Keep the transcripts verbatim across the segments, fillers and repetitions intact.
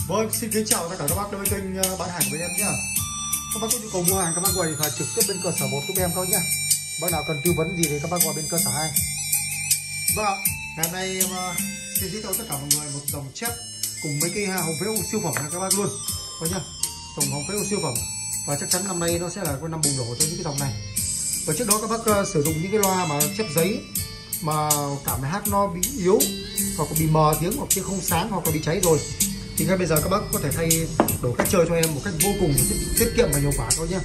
Vâng, xin kính chào tất cả các bác đến với kênh bán hàng của bên em nhé. Các bác có nhu cầu mua hàng các bác gọi điện thoại trực tiếp bên cơ sở một của em thôi nhé. Bác nào cần tư vấn gì thì các bác gọi bên cơ sở hai. Vâng ạ, ngày hôm nay em uh, xin giới thiệu tất cả mọi người một dòng chép cùng mấy cây hồng phễu siêu phẩm này các bác luôn. Vâng nhá, dòng hồng phễu siêu phẩm và chắc chắn năm nay nó sẽ là cái năm bùng nổ cho những cái dòng này. Và trước đó các bác uh, sử dụng những cái loa mà chép giấy mà cảm thấy hát nó bị yếu hoặc bị mờ tiếng hoặc tiếng không sáng hoặc là bị cháy rồi thì ngay bây giờ các bác có thể thay đổi cách chơi cho em một cách vô cùng tiết kiệm và hiệu quả thôi nhé.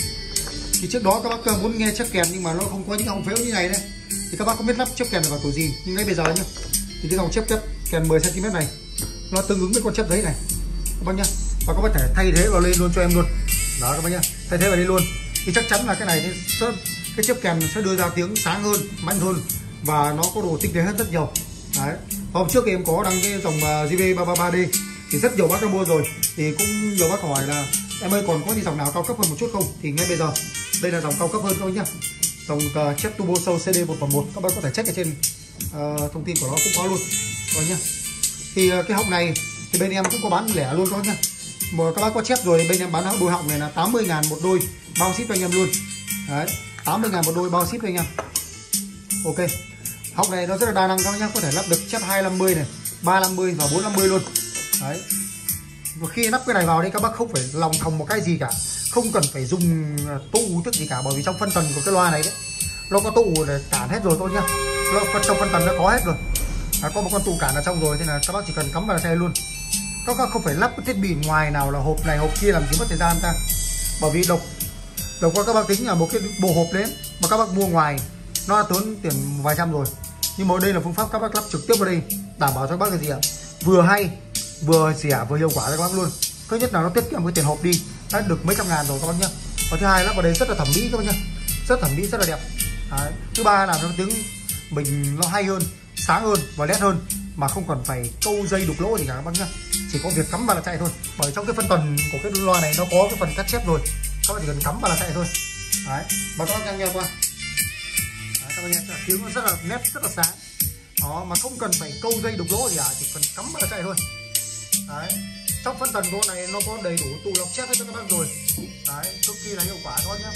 Thì trước đó các bác muốn nghe chép kèn nhưng mà nó không có những hồng phễu như này đấy thì các bác không biết lắp chép kèn vào tuổi gì, nhưng ngay bây giờ nhá thì cái dòng chép chép kèn mười xăng ti mét này nó tương ứng với con chép giấy này các bác nhá, và các bác có thể thay thế vào lên luôn cho em luôn đó các bác nhá, thay thế vào đây luôn thì chắc chắn là cái này thì cái chép kèn sẽ đưa ra tiếng sáng hơn, mạnh hơn và nó có độ tinh tế hơn rất nhiều. Đấy. Hôm trước thì em có đăng cái dòng giê vê ba ba ba D thì rất nhiều bác đã mua rồi, thì cũng nhiều bác hỏi là em ơi còn có gì dòng nào cao cấp hơn một chút không, thì ngay bây giờ đây là dòng cao cấp hơn thôi nhá, dòng uh, chép turbo sâu xê đê một phần một, các bác có thể check ở trên uh, thông tin của nó cũng có luôn rồi nhá. Thì uh, cái họng này thì bên em cũng có bán lẻ luôn các bác nhá, mà các bác có chép rồi bên em bán đôi họng này là tám mươi ngàn một đôi, bao ship cho anh em luôn. Đấy, tám mươi ngàn một đôi bao ship cho anh em. Ok, họng này nó rất là đa năng các bác nhá, có thể lắp được chép hai năm mươi này, ba năm mươi và bốn năm mươi luôn. Đấy, và khi lắp cái này vào đây các bác không phải lòng thòng một cái gì cả, không cần phải dùng tụ tức gì cả, bởi vì trong phân tần của cái loa này đấy nó có tụ để cản hết rồi thôi nhá, nó trong phân tần nó có hết rồi, à, có một con tụ cản ở trong rồi, thế là các bác chỉ cần cắm vào xe luôn. Các bác không phải lắp cái thiết bị ngoài nào là hộp này hộp kia làm gì mất thời gian ta, bởi vì độc độc qua các bác tính là một cái bộ hộp đấy mà các bác mua ngoài nó đã tốn tiền vài trăm rồi, nhưng mà đây là phương pháp các bác lắp trực tiếp vào đây đảm bảo cho các bác cái gì ạ, vừa hay vừa rẻ vừa hiệu quả cho các bác luôn. Thứ nhất là nó tiết kiệm cái tiền hộp đi, đã được mấy trăm ngàn rồi các bác nhá, và thứ hai lắp vào đây rất là thẩm mỹ các bác nhá, rất thẩm mỹ rất là đẹp. Đấy. Thứ ba là nó tiếng mình nó hay hơn, sáng hơn và nét hơn mà không cần phải câu dây đục lỗ gì cả các bác nhá, chỉ có việc cắm vào là chạy thôi, bởi trong cái phân tần của cái loa này nó có cái phần cắt chép rồi, các bác chỉ cần cắm vào là chạy thôi. Đấy, và các bác nghe qua. Đấy, các bác nghe tiếng nó rất là nét rất là sáng đó, mà không cần phải câu dây đục lỗ gì cả, chỉ cần cắm vào là chạy thôi. Đấy, trong phân tần của này nó có đầy đủ tụ lọc chép hết cho các bác rồi. Đấy, cực kỳ là hiệu quả các bác nhá.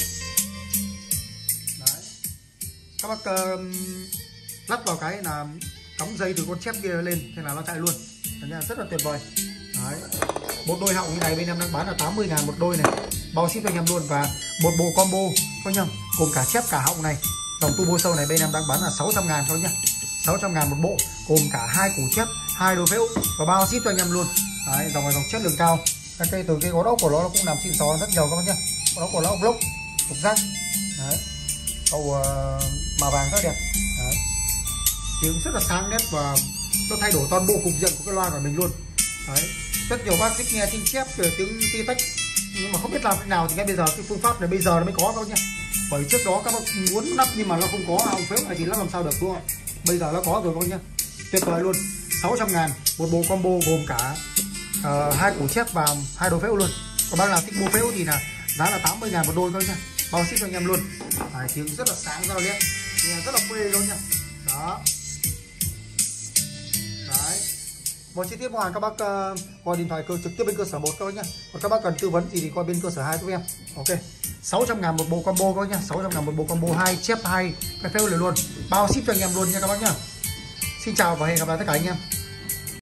Đấy, các bác uh, lắp vào cái là cắm dây từ con chép kia lên thế là nó chạy luôn. Đấy, rất là tuyệt vời. Đấy, một đôi họng như này bên em đang bán là tám mươi ngàn một đôi này, bao ship cho anh em luôn, và một bộ combo có nhầm cùng cả chép cả họng này, dòng turbo sâu này bên em đang bán là sáu trăm ngàn thôi nhá, sáu trăm ngàn một bộ gồm cả hai củ chép, hai đôi phễu và bao ship cho anh em luôn. Đấy, dòng này dòng chất lượng cao, các cây từ cái gỗ ốc của nó cũng làm xịn xò rất nhiều các bác nhá, gỗ ốc của nó ốc lốc trục rác. Đấy, cầu uh, màu vàng rất đẹp. Đấy, tiếng rất là sáng nét và nó thay đổi toàn bộ cục diện của cái loa của mình luôn. Đấy, rất nhiều bác thích nghe tiếng chép về tiếng ti tách nhưng mà không biết làm thế nào, thì ngay bây giờ cái phương pháp này bây giờ nó mới có các bác nhá, bởi trước đó các bác muốn lắp nhưng mà nó không có họng phễu này thì lắp làm sao được đúng không, bây giờ nó có rồi các bác nhá, tuyệt vời luôn. Sáu trăm ngàn một bộ combo gồm cả uh, hai củ chép và hai đôi phễu luôn. Còn bác nào thích mua phễu thì là giá là tám mươi ngàn một đôi thôi nha, bao ship cho anh em luôn. Đấy, tiếng rất là sáng rất là nét, nghe rất là phê luôn nha. Đó. Đấy, một chi tiết mua hàng các bác uh, gọi điện thoại cơ trực tiếp bên cơ sở một các bác nhá, còn các bác cần tư vấn gì thì qua bên cơ sở hai giúp em. Ok, sáu trăm ngàn một bộ combo các bác nhá, sáu trăm ngàn một bộ combo, hai chép hai cái phễu này luôn, bao ship cho anh em luôn nha các bác nhá. Xin chào và hẹn gặp lại tất cả anh em.